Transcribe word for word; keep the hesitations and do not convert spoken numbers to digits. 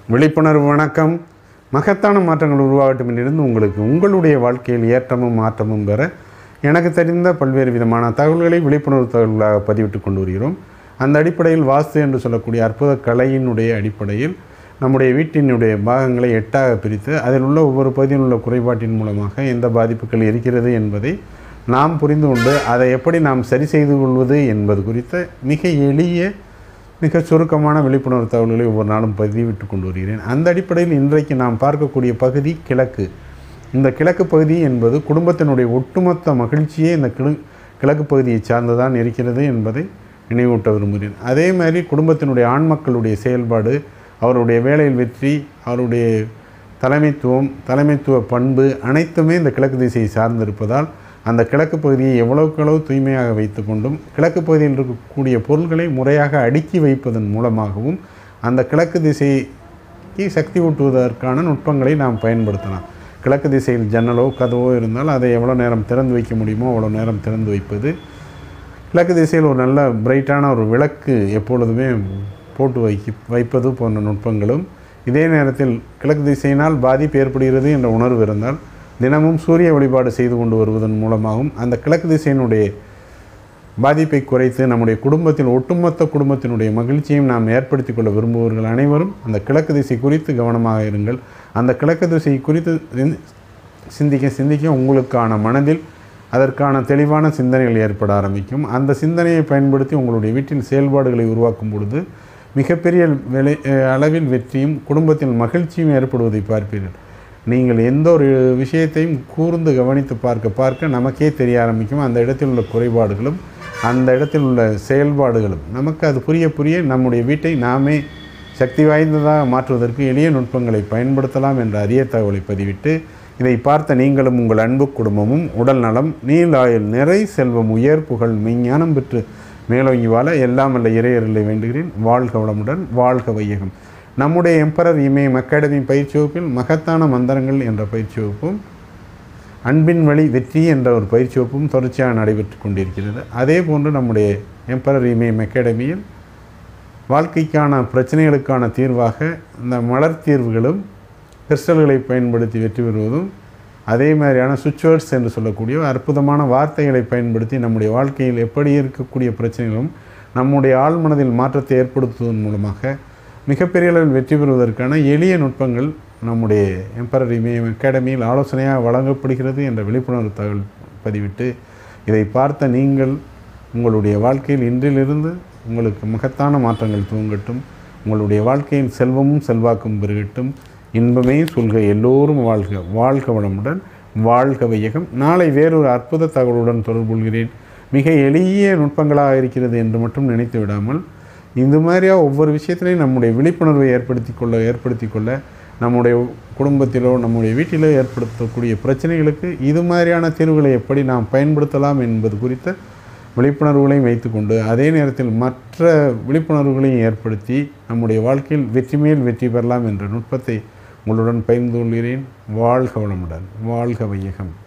விழிப்புணர்வு வணக்கம். மகத்தான மாற்றங்கள் உருவாகட்டும் என்றிருந்து உங்களுக்கு உங்களுடைய வாழ்க்கையில் ஏற்றமும் மாற்றமும் பெற எனக்கு தெரிந்த பல்வேறு விதமான தகவல்களை விழிப்புணர்வு தகவல்களாக பதிவிட்டு கொண்டு வருகிறோம். அந்த அடிப்படையில் வாஸ்து என்று சொல்லக்கூடிய அற்புத கலையினுடைய அடிப்படையில் நம்முடைய வீட்டினுடைய பாகங்களை எட்டாக பிரித்து அதில் உள்ள ஒவ்வொரு பகுதியில் உள்ள குறைபாட்டின் மூலமாக எந்த பாதிப்புகள் இருக்கிறது என்பதை நாம் புரிந்து கொண்டு அதை எப்படி நாம் சரி செய்து கொள்வது என்பது குறித்த மிக எளிய மிக சுருக்கமான விழிப்புணர்வு தகவல்களை ஒவ்வொரு நாளும் பதிவிட்டு கொண்டு வருகிறேன். அந்த அடிப்படையில் இன்றைக்கு நாம் பார்க்கக்கூடிய பகுதி கிழக்கு. இந்த கிழக்கு பகுதி என்பது குடும்பத்தினுடைய ஒட்டுமொத்த மகிழ்ச்சியே இந்த கிழ கிழக்கு பகுதியை சார்ந்துதான் இருக்கிறது என்பதை நினைவூட்ட விரும்புகிறேன். அதே மாதிரி குடும்பத்தினுடைய ஆண் மக்களுடைய செயல்பாடு, அவருடைய வேலையில் வெற்றி, அவருடைய தலைமைத்துவம், தலைமைத்துவ பண்பு அனைத்துமே இந்த கிழக்கு திசையை சார்ந்திருப்பதால் அந்த கிழக்கு பகுதியை எவ்வளவுக்களவு தூய்மையாக வைத்து கொண்டும் கிழக்கு பகுதியில் இருக்கக்கூடிய பொருள்களை முறையாக அடுக்கி வைப்பதன் மூலமாகவும் அந்த கிழக்கு திசைக்கு சக்தி ஊட்டுவதற்கான நுட்பங்களை நாம் பயன்படுத்தலாம். கிழக்கு திசையில் ஜன்னலோ கதவோ இருந்தால் அதை எவ்வளோ நேரம் திறந்து வைக்க முடியுமோ அவ்வளோ நேரம் திறந்து வைப்பது, கிழக்கு திசையில் ஒரு நல்ல பிரைட்டான ஒரு விளக்கு எப்பொழுதுமே போட்டு வைக்க வைப்பது போன்ற நுட்பங்களும், இதே நேரத்தில் கிழக்கு திசையினால் பாதிப்பு ஏற்படுகிறது என்ற உணர்வு இருந்தால் தினமும் சூரிய வழிபாடு செய்து கொண்டு வருவதன் மூலமாகவும் அந்த கிழக்கு திசையினுடைய பாதிப்பை குறைத்து நம்முடைய குடும்பத்தில் ஒட்டுமொத்த குடும்பத்தினுடைய மகிழ்ச்சியையும் நாம் ஏற்படுத்தி கொள்ள விரும்புபவர்கள் அனைவரும் அந்த கிழக்கு திசை குறித்து கவனமாக இருங்கள். அந்த கிழக்கு திசை குறித்து சிந்திக்க சிந்திக்க உங்களுக்கான மனதில் அதற்கான தெளிவான சிந்தனைகள் ஏற்பட ஆரம்பிக்கும். அந்த சிந்தனையை பயன்படுத்தி உங்களுடைய வீட்டில் செயல்பாடுகளை உருவாக்கும் பொழுது மிகப்பெரிய விலை அளவில் வெற்றியும் குடும்பத்தில் மகிழ்ச்சியும் ஏற்படுவதை பார்ப்பீர்கள். நீங்கள் எந்த ஒரு விஷயத்தையும் கூர்ந்து கவனித்து பார்க்க பார்க்க நமக்கே தெரிய ஆரம்பிக்கும். அந்த இடத்தில் உள்ள குறைபாடுகளும் அந்த இடத்தில் உள்ள செயல்பாடுகளும் நமக்கு அது புரிய புரிய நம்முடைய வீட்டை நாமே சக்தி வாய்ந்ததாக மாற்றுவதற்கு எளிய நுட்பங்களை பயன்படுத்தலாம் என்ற அரிய தகவலை பதிவிட்டு, இதை பார்த்த நீங்களும் உங்கள் அன்பு குடும்பமும் உடல் நலம், நீலாயில் நிறை செல்வம், உயர் புகழ், மெஞ்ஞானம் பெற்று மேலோங்கி வாழ எல்லாம் அல்ல இறையர்களை வேண்டுகிறேன். வாழ்க வளமுடன், வாழ்க வையகம். நம்முடைய எம்பரர் இமயம் அகாடமி பயிற்சி வகுப்பில் மகத்தான மந்திரங்கள் என்ற பயிற்சி வகுப்பும், அன்பின் வழி வெற்றி என்ற ஒரு பயிற்சி வகுப்பும் தொடர்ச்சியாக நடைபெற்று கொண்டிருக்கிறது. அதே போன்று நம்முடைய எம்பரர் இமயம் அகாடமியில் வாழ்க்கைக்கான பிரச்சனைகளுக்கான தீர்வாக இந்த மலர் தீர்வுகளும் கிறிஸ்டல்களை பயன்படுத்தி வெற்றி பெறுவதும், அதே மாதிரியான சுவிட்ச்வேர்ட்ஸ் என்று சொல்லக்கூடிய அற்புதமான வார்த்தைகளை பயன்படுத்தி நம்முடைய வாழ்க்கையில் எப்படி இருக்கக்கூடிய பிரச்சனைகளும் நம்முடைய ஆழ்மனதில் மாற்றத்தை ஏற்படுத்துவதன் மூலமாக மிகப்பெரிய அளவில் வெற்றி பெறுவதற்கான எளிய நுட்பங்கள் நம்முடைய எம்பரர் இமயம் அகாடமியில் ஆலோசனையாக வழங்கப்படுகிறது என்ற விழிப்புணர்வு தகவல் பதிவிட்டு, இதை பார்த்த நீங்கள் உங்களுடைய வாழ்க்கையில் இன்றிலிருந்து உங்களுக்கு மகத்தான மாற்றங்கள் துவங்கட்டும். உங்களுடைய வாழ்க்கையில் செல்வமும் செல்வாக்கும் பெருகட்டும். இன்பமே சொல்க, எல்லோரும் வாழ்க. வாழ்க வளமுடன், வாழ்க வையகம். நாளை வேறொரு அற்புத தகவலுடன் தொடர்பு கொள்கிறேன். மிக எளிய நுட்பங்களாக இருக்கிறது என்று மட்டும் நினைத்து விடாமல் இந்த மாதிரியாக ஒவ்வொரு விஷயத்திலையும் நம்முடைய விழிப்புணர்வை ஏற்படுத்தி கொள்ள ஏற்படுத்தி கொள்ள நம்முடைய குடும்பத்திலோ நம்முடைய வீட்டிலோ ஏற்படுத்தக்கூடிய பிரச்சனைகளுக்கு இது மாதிரியான தீர்வுகளை எப்படி நாம் பயன்படுத்தலாம் என்பது குறித்த விழிப்புணர்வுகளையும் வைத்துக்கொண்டு அதே நேரத்தில் மற்ற விழிப்புணர்வுகளையும் ஏற்படுத்தி நம்முடைய வாழ்க்கையில் வெற்றி மேல் வெற்றி பெறலாம் என்ற நுட்பத்தை உங்களுடன் பகிர்ந்து கொள்கிறேன். வாழ்க வளமுடன், வாழ்க வையகம்.